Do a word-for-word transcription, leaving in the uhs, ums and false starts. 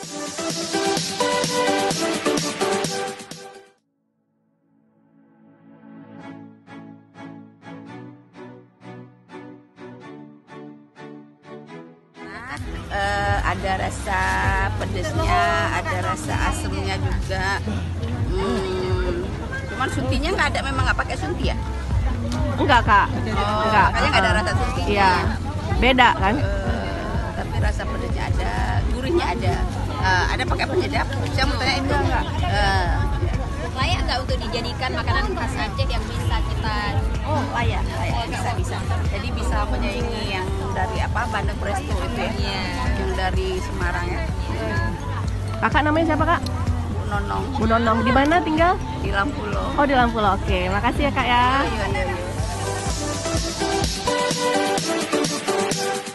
Uh, ada rasa pedesnya, ada rasa asemnya juga. Hmm, cuman suntinya nggak ada, memang nggak pakai sunti ya? Enggak kak. Oh, enggak. Makanya nggak ada rasa sunti. Iya. Beda kan? Uh, tapi rasa pedesnya ada, gurihnya ada. Uh, ada pakai penyedap? Saya mau tanya itu. Uh, layak nggak untuk dijadikan makanan khas Aceh yang bisa kita? Oh layak, layak bisa bisa. Jadi bisa menyaingi yang dari apa Bandeng Presto itu ya? Iya. Yang dari Semarang ya. Kakak namanya siapa kak? Bu Nonong. Bu Nonong. Di mana tinggal? Di Lampulo. Oh di Lampulo. Oke, makasih ya kak ya. Iya iya iya.